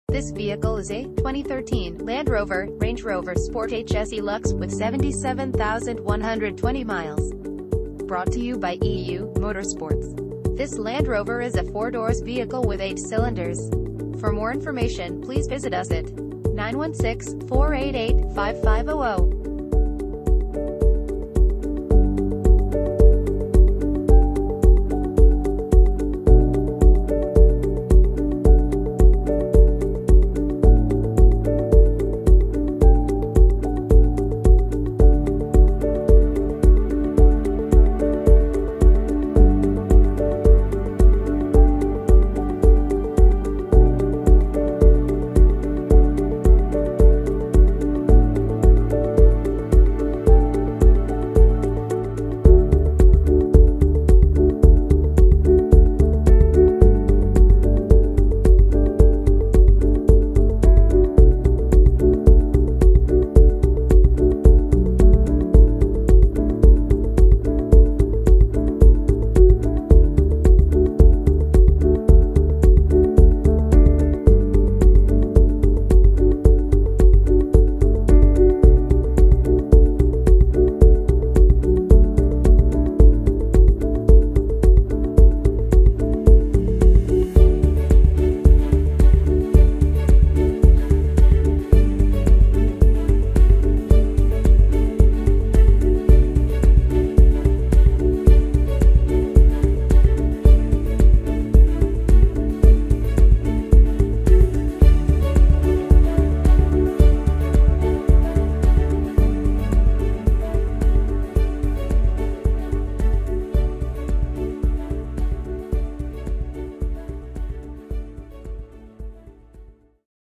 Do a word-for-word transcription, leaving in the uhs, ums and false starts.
This vehicle is a twenty thirteen Land Rover, Range Rover Sport H S E Lux with seventy-seven thousand one hundred twenty miles. Brought to you by E U Motorsports. This Land Rover is a four-doors vehicle with eight cylinders. For more information, please visit us at nine one six, four eight eight, five five zero zero.